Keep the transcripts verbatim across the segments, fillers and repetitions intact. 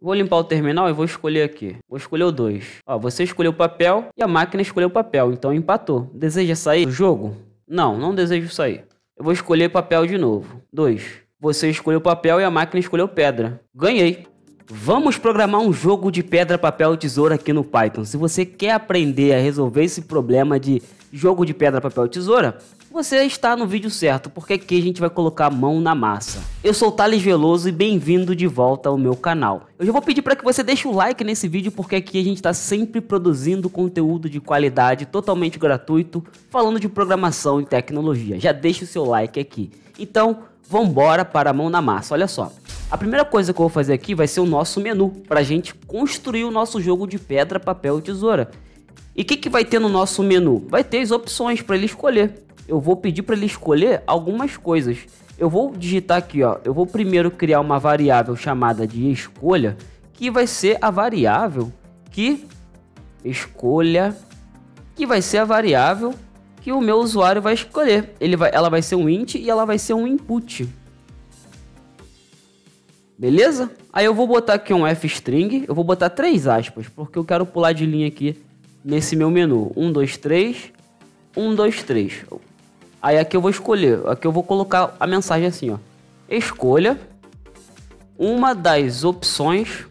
Vou limpar o terminal e vou escolher aqui. Vou escolher o dois. Ó, você escolheu o papel e a máquina escolheu o papel. Então empatou. Deseja sair do jogo? Não, não desejo sair. Eu vou escolher papel de novo. dois. Você escolheu papel e a máquina escolheu pedra. Ganhei. Vamos programar um jogo de pedra, papel, tesoura aqui no Python. Se você quer aprender a resolver esse problema de jogo de pedra, papel, tesoura, você está no vídeo certo, porque aqui a gente vai colocar a mão na massa. Eu sou o Thales Veloso e bem-vindo de volta ao meu canal. Eu já vou pedir para que você deixe o like nesse vídeo, porque aqui a gente está sempre produzindo conteúdo de qualidade, totalmente gratuito, falando de programação e tecnologia. Já deixa o seu like aqui. Então, vamos embora para a mão na massa. Olha só. A primeira coisa que eu vou fazer aqui vai ser o nosso menu, para a gente construir o nosso jogo de pedra, papel e tesoura. E o que, que vai ter no nosso menu? Vai ter as opções para ele escolher. Eu vou pedir para ele escolher algumas coisas. Eu vou digitar aqui, ó. Eu vou primeiro criar uma variável chamada de escolha, que vai ser a variável que escolha, que vai ser a variável que o meu usuário vai escolher. Ele vai, ela vai ser um int e ela vai ser um input. Beleza? Aí eu vou botar aqui um f-string, eu vou botar três aspas, porque eu quero pular de linha aqui nesse meu menu. um, dois, três, um, dois, três. Aí aqui eu vou escolher, aqui eu vou colocar a mensagem assim, ó. Escolha uma das opções,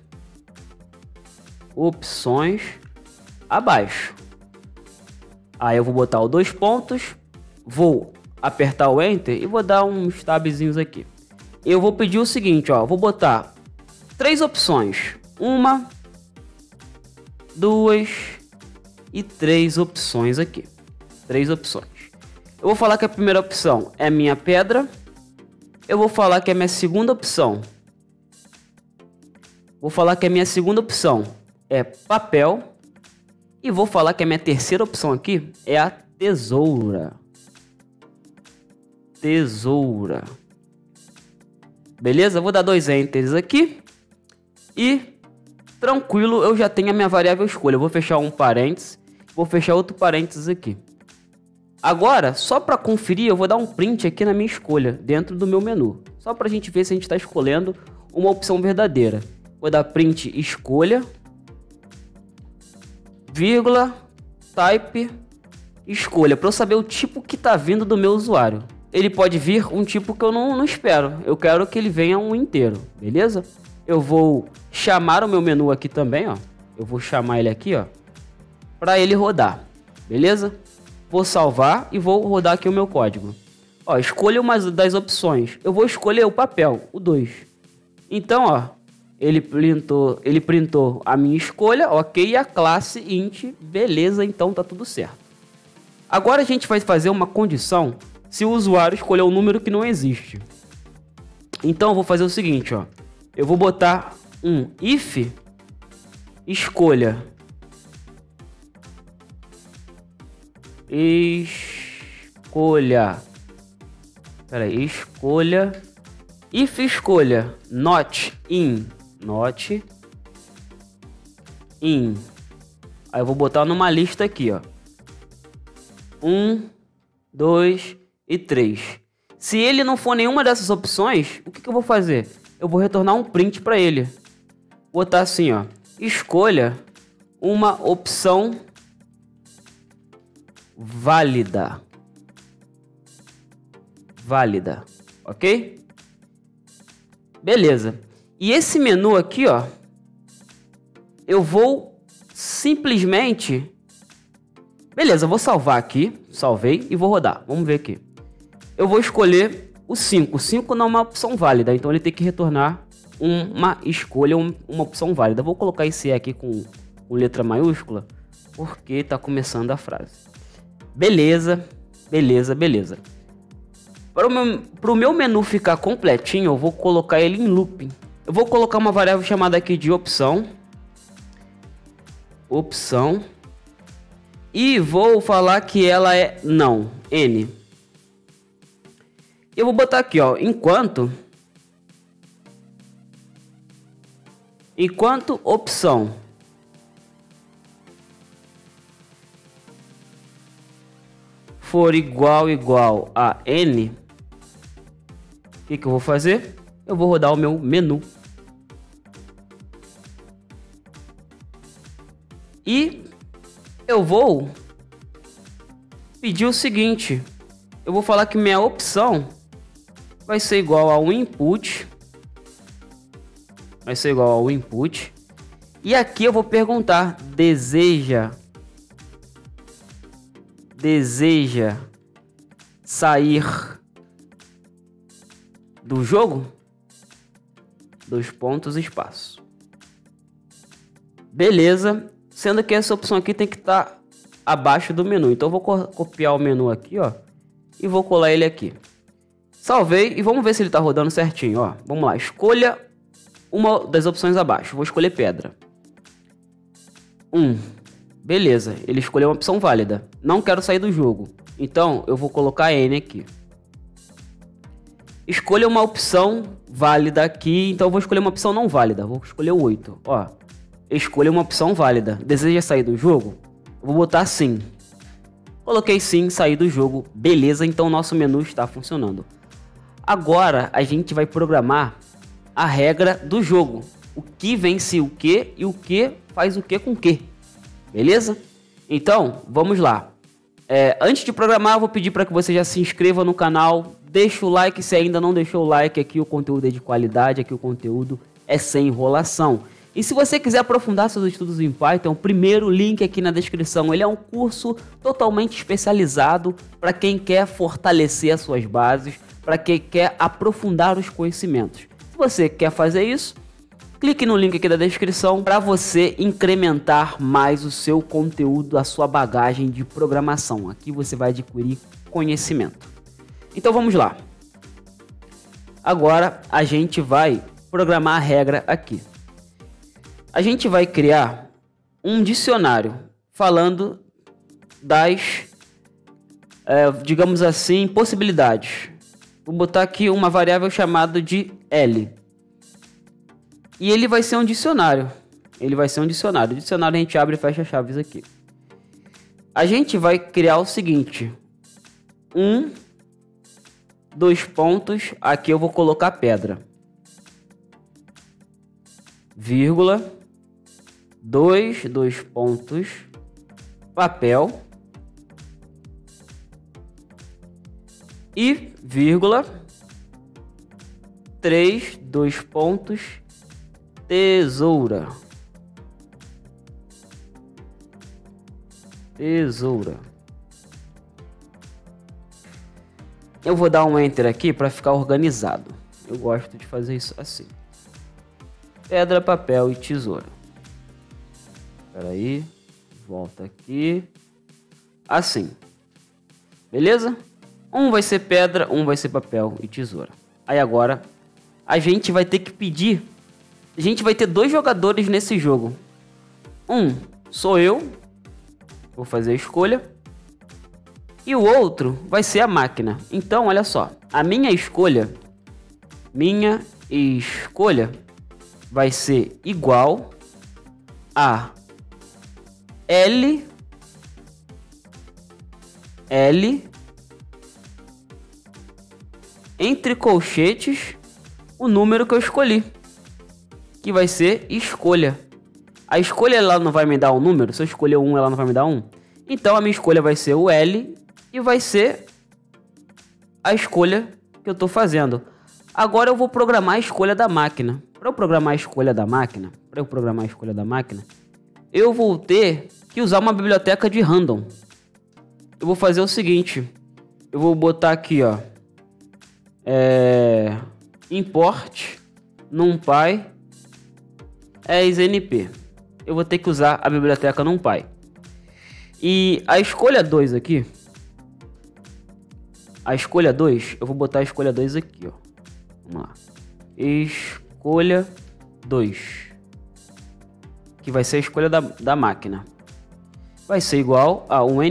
opções abaixo. Aí eu vou botar os dois pontos, vou apertar o Enter e vou dar uns tabzinhos aqui. Eu vou pedir o seguinte, ó, vou botar três opções, uma, duas e três opções aqui, três opções. Eu vou falar que a primeira opção é minha pedra, eu vou falar que a minha segunda opção, vou falar que a minha segunda opção é papel e vou falar que a minha terceira opção aqui é a tesoura, tesoura. Beleza? Vou dar dois enters aqui. E tranquilo, eu já tenho a minha variável escolha. Eu vou fechar um parênteses. Vou fechar outro parênteses aqui. Agora, só para conferir, eu vou dar um print aqui na minha escolha, dentro do meu menu. Só para a gente ver se a gente está escolhendo uma opção verdadeira. Vou dar print escolha, vírgula, type, escolha. Para eu saber o tipo que está vindo do meu usuário. Ele pode vir um tipo que eu não, não espero. Eu quero que ele venha um inteiro, beleza? Eu vou chamar o meu menu aqui também, ó. Eu vou chamar ele aqui, ó, para ele rodar, beleza? Vou salvar e vou rodar aqui o meu código. Ó, escolha uma das opções. Eu vou escolher o papel, o dois. Então, ó, ele printou, ele printou a minha escolha, ok, e a classe int, beleza, então tá tudo certo. Agora a gente vai fazer uma condição se o usuário escolher um número que não existe. Então eu vou fazer o seguinte, ó. Eu vou botar um if escolha escolha Pera aí, escolha if escolha not in not in. Aí eu vou botar numa lista aqui, ó. um, dois e três. Se ele não for nenhuma dessas opções, o que, que eu vou fazer? Eu vou retornar um print para ele. Vou botar assim, ó. Escolha uma opção válida. Válida. Ok? Beleza. E esse menu aqui, ó. Eu vou simplesmente... Beleza, eu vou salvar aqui. Salvei e vou rodar. Vamos ver aqui. Eu vou escolher o cinco. O cinco não é uma opção válida, então ele tem que retornar uma escolha, um, uma opção válida. Vou colocar esse E aqui com, com letra maiúscula, porque tá começando a frase. Beleza, beleza, beleza. Para o meu, para o meu menu ficar completinho, eu vou colocar ele em looping. Eu vou colocar uma variável chamada aqui de opção. Opção. E vou falar que ela é não, N. Eu vou botar aqui, ó, enquanto enquanto opção for igual igual a N, o que que eu vou fazer? Eu vou rodar o meu menu. E eu vou pedir o seguinte, eu vou falar que minha opção vai ser igual ao input, vai ser igual ao input, e aqui eu vou perguntar, deseja, deseja sair do jogo? Dois pontos, espaço. Beleza, sendo que essa opção aqui tem que estar abaixo do menu, então eu vou co copiar o menu aqui, ó, e vou colar ele aqui. Salvei e vamos ver se ele tá rodando certinho, ó. Vamos lá, escolha uma das opções abaixo. Vou escolher pedra. um. Beleza, ele escolheu uma opção válida. Não quero sair do jogo. Então, eu vou colocar N aqui. Escolha uma opção válida aqui. Então, eu vou escolher uma opção não válida. Vou escolher o oito. Ó, escolha uma opção válida. Deseja sair do jogo? Eu vou botar sim. Coloquei sim, sair do jogo. Beleza, então nosso menu está funcionando. Agora, a gente vai programar a regra do jogo. O que vence o que e o que faz o que com o que. Beleza? Então, vamos lá. É, antes de programar, eu vou pedir para que você já se inscreva no canal. Deixa o like se ainda não deixou o like. Aqui o conteúdo é de qualidade, aqui o conteúdo é sem enrolação. E se você quiser aprofundar seus estudos em Python, o primeiro link aqui na descrição. Ele é um curso totalmente especializado para quem quer fortalecer as suas bases, para quem quer aprofundar os conhecimentos. Se você quer fazer isso, clique no link aqui da descrição para você incrementar mais o seu conteúdo, a sua bagagem de programação. Aqui você vai adquirir conhecimento. Então vamos lá. Agora a gente vai programar a regra aqui. A gente vai criar um dicionário falando das, é, digamos assim, possibilidades. Vou botar aqui uma variável chamada de L. E ele vai ser um dicionário. Ele vai ser um dicionário. O dicionário a gente abre e fecha chaves aqui. A gente vai criar o seguinte. Um, dois pontos. Aqui eu vou colocar pedra. Vírgula. Dois, dois pontos. Papel. E vírgula. Três, dois pontos. Tesoura. Tesoura. Eu vou dar um enter aqui para ficar organizado. Eu gosto de fazer isso assim. Pedra, papel e tesoura. Espera aí. Volta aqui. Assim. Beleza? Um vai ser pedra, um vai ser papel e tesoura. Aí agora a gente vai ter que pedir. A gente vai ter dois jogadores nesse jogo. Um sou eu. Vou fazer a escolha. E o outro vai ser a máquina. Então, olha só. A minha escolha. Minha escolha vai ser igual a L. L. Entre colchetes. O número que eu escolhi. Que vai ser escolha. A escolha ela não vai me dar um número. Se eu escolher um, ela não vai me dar um. Então a minha escolha vai ser o L. E vai ser a escolha que eu estou fazendo. Agora eu vou programar a escolha da máquina. Para eu programar a escolha da máquina. Para eu programar a escolha da máquina. Eu vou ter que usar uma biblioteca de random. Eu vou fazer o seguinte. Eu vou botar aqui, ó. É, import numpy exnp. Eu vou ter que usar a biblioteca numpy. E a escolha dois aqui. A escolha dois, eu vou botar a escolha dois aqui, ó. Vamos lá. Escolha dois. Que vai ser a escolha da, da máquina. Vai ser igual a um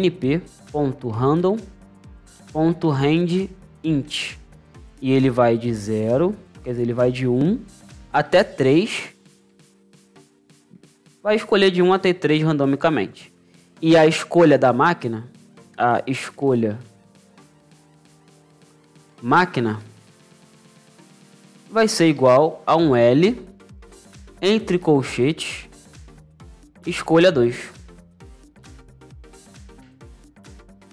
np.random.rangeInt. E ele vai de zero, quer dizer, ele vai de um até três. Vai escolher de um até três randomicamente. E a escolha da máquina, a escolha máquina, vai ser igual a um L, entre colchetes, escolha dois.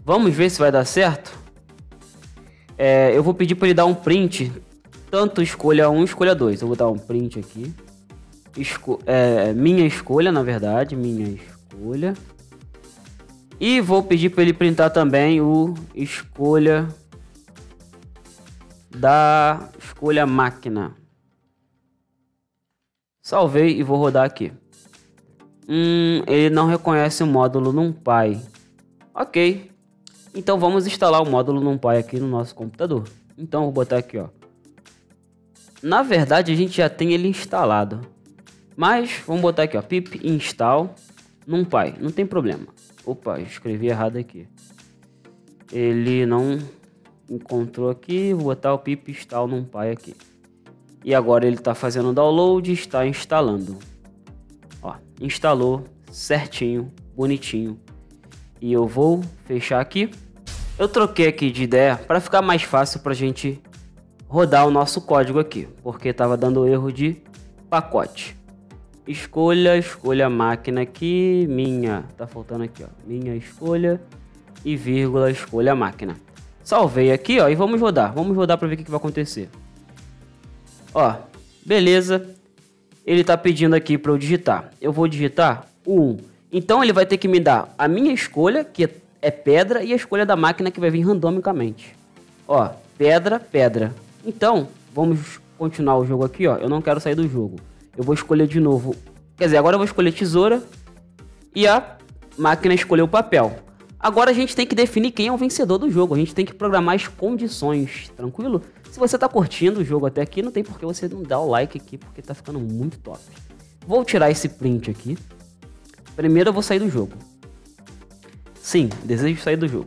Vamos ver se vai dar certo. É, eu vou pedir para ele dar um print. Tanto escolha um, escolha dois. Eu vou dar um print aqui. Esco é, minha escolha, na verdade. Minha escolha. E vou pedir para ele printar também o escolha da escolha máquina. Salvei e vou rodar aqui. Hum, ele não reconhece o módulo NumPy. Ok. Então vamos instalar o módulo NumPy aqui no nosso computador. Então vou botar aqui, ó. Na verdade a gente já tem ele instalado. Mas vamos botar aqui, ó, pip install NumPy. Não tem problema. Opa, escrevi errado aqui. Ele não encontrou aqui. Vou botar o pip install NumPy aqui. E agora ele está fazendo o download e está instalando. Ó, instalou certinho, bonitinho. E eu vou fechar aqui. Eu troquei aqui de ideia para ficar mais fácil para a gente rodar o nosso código aqui, porque estava dando erro de pacote. Escolha, escolha máquina aqui, minha, tá faltando aqui, ó, minha escolha e vírgula, escolha máquina. Salvei aqui, ó, e vamos rodar. Vamos rodar para ver o que, que vai acontecer. Ó, beleza. Ele tá pedindo aqui para eu digitar. Eu vou digitar o um. Então ele vai ter que me dar a minha escolha, que é pedra, e a escolha da máquina, que vai vir randomicamente. Ó, pedra, pedra. Então, vamos continuar o jogo aqui, ó. Eu não quero sair do jogo. Eu vou escolher de novo. Quer dizer, agora eu vou escolher tesoura e a máquina escolheu o papel. Agora a gente tem que definir quem é o vencedor do jogo. A gente tem que programar as condições, tranquilo? Se você tá curtindo o jogo até aqui, não tem por que você não dar o like aqui, porque tá ficando muito top. Vou tirar esse print aqui. Primeiro eu vou sair do jogo. Sim, desejo sair do jogo.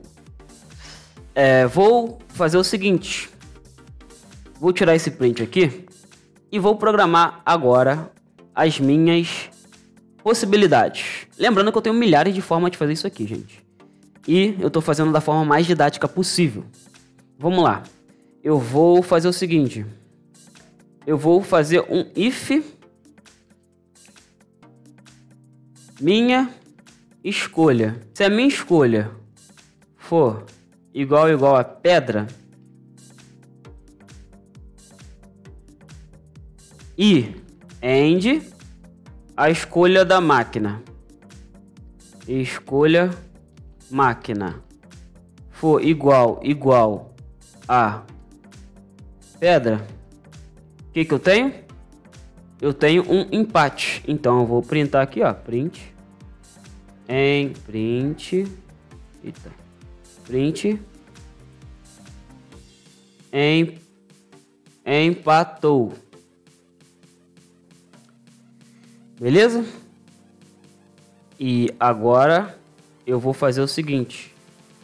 É, vou fazer o seguinte. Vou tirar esse print aqui e vou programar agora as minhas possibilidades. Lembrando que eu tenho milhares de formas de fazer isso aqui, gente. E eu tô fazendo da forma mais didática possível. Vamos lá. Eu vou fazer o seguinte. Eu vou fazer um if minha escolha. Se a minha escolha for igual igual a pedra e end a escolha da máquina. Escolha máquina for igual igual a pedra. O que que eu tenho? Eu tenho um empate. Então eu vou printar aqui, ó, print em print, eita, print em empatou. Beleza? E agora eu vou fazer o seguinte.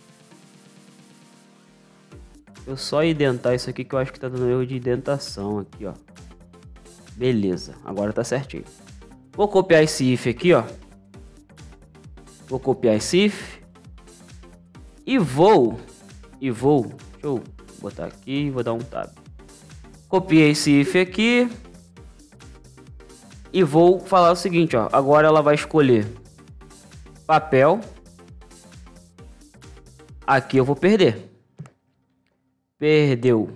Eu só identar isso aqui, que eu acho que tá dando erro de indentação aqui, ó. Beleza, agora tá certinho. Vou copiar esse if aqui, ó. Vou copiar esse if. E vou... E vou... Deixa eu botar aqui e vou dar um tab. Copiei esse if aqui. E vou falar o seguinte, ó. Agora ela vai escolher papel. Aqui eu vou perder. Perdeu.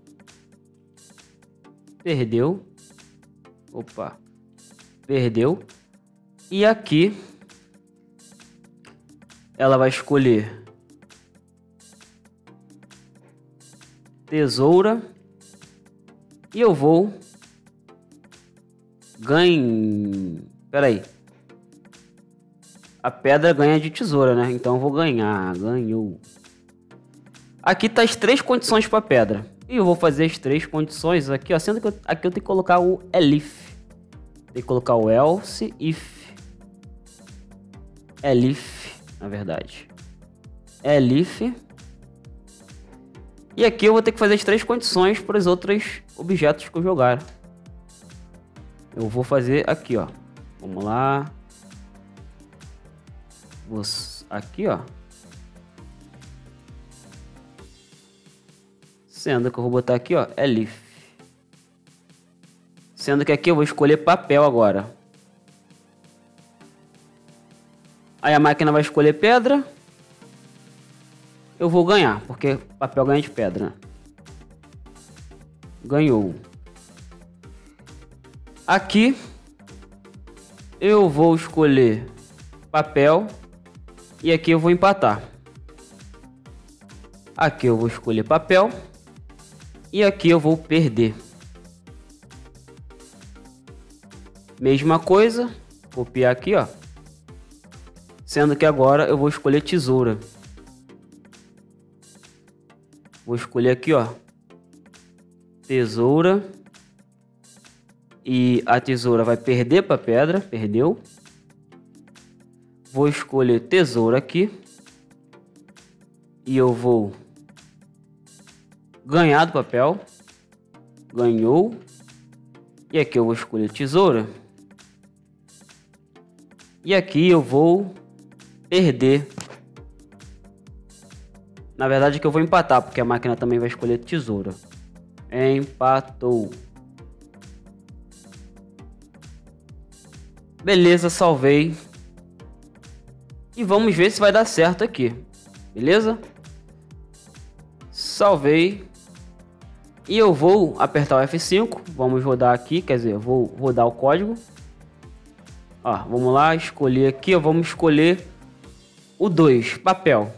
Perdeu. Opa. Perdeu. E aqui ela vai escolher tesoura. E eu vou ganhar. Pera aí. A pedra ganha de tesoura, né? Então eu vou ganhar. Ganhou. Aqui tá as três condições para pedra. E eu vou fazer as três condições aqui, ó. Sendo que eu, aqui eu tenho que colocar o elif. Tem que colocar o else if. Elif, na verdade. Elif. E aqui eu vou ter que fazer as três condições para os outros objetos que eu jogar. Eu vou fazer aqui, ó. Vamos lá. Vou aqui, ó. Sendo que eu vou botar aqui, ó, elif. Sendo que aqui eu vou escolher papel agora. Aí a máquina vai escolher pedra. eu vou ganhar, porque papel ganha de pedra. Ganhou. Aqui eu vou escolher papel e aqui eu vou empatar. Aqui eu vou escolher papel e aqui eu vou perder. Mesma coisa, copiar aqui, ó. Sendo que agora eu vou escolher tesoura. Vou escolher aqui, ó, tesoura. E a tesoura vai perder para pedra, perdeu. Vou escolher tesoura aqui. E eu vou ganhar do papel. Ganhou. E aqui eu vou escolher tesoura. E aqui eu vou perder. Na verdade aqui eu vou empatar, porque a máquina também vai escolher tesoura. Empatou. Beleza, salvei. E vamos ver se vai dar certo aqui. Beleza? Salvei. E eu vou apertar o F cinco. Vamos rodar aqui, quer dizer, eu vou rodar o código. Ó, vamos lá, escolher aqui, ó, vamos escolher o dois, papel.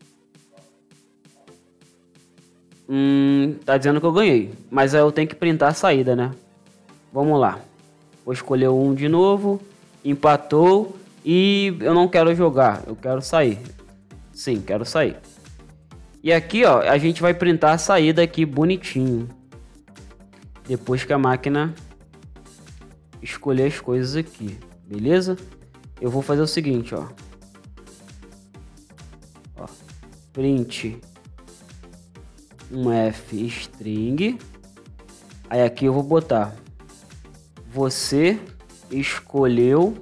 Hum, tá dizendo que eu ganhei, mas aí eu tenho que printar a saída, né? Vamos lá. Vou escolher o um de novo. Empatou e eu não quero jogar, eu quero sair. Sim, quero sair. E aqui, ó, a gente vai printar a saída aqui bonitinho. Depois que a máquina escolher as coisas aqui, beleza? Eu vou fazer o seguinte, ó. Ó, print um F string. Aí aqui eu vou botar: você escolheu.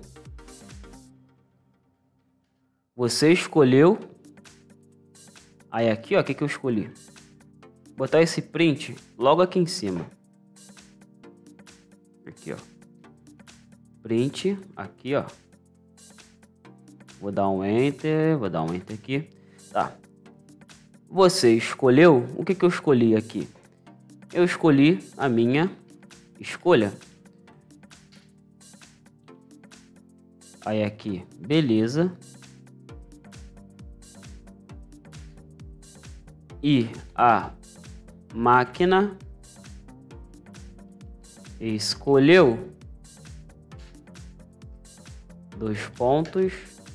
Você escolheu. Aí aqui, ó, o que que eu escolhi? Botar esse print logo aqui em cima. Aqui, ó. Print aqui, ó. Vou dar um enter, vou dar um enter aqui. Tá. Você escolheu? O que que eu escolhi aqui? Eu escolhi a minha escolha. Aí aqui, beleza. E a máquina escolheu dois pontos.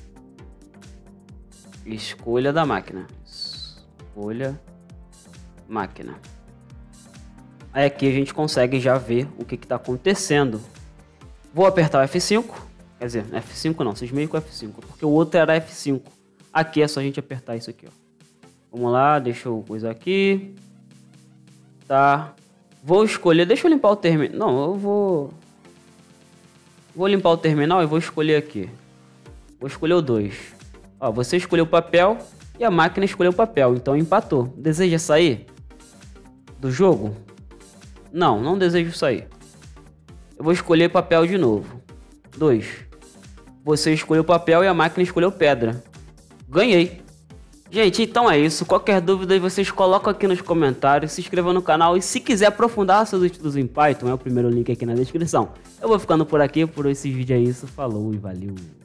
Escolha da máquina. Escolha máquina. Aí aqui a gente consegue já ver o que está acontecendo. Vou apertar o F cinco. Quer dizer, F cinco não, vocês meio com F cinco, porque o outro era F cinco. Aqui é só a gente apertar isso aqui, ó. Vamos lá, deixa eu coisar aqui. Tá. Vou escolher, deixa eu limpar o terminal. Não, eu vou... Vou limpar o terminal e vou escolher aqui. Vou escolher o dois. Ó, você escolheu o papel e a máquina escolheu o papel, então empatou. Deseja sair do jogo? Não, não desejo sair. Eu vou escolher papel de novo. dois. Você escolheu papel e a máquina escolheu pedra. Ganhei. Gente, então é isso. Qualquer dúvida aí vocês colocam aqui nos comentários, se inscrevam no canal e se quiser aprofundar seus estudos em Python, é o primeiro link aqui na descrição. Eu vou ficando por aqui, por esse vídeo é isso. Falou e valeu!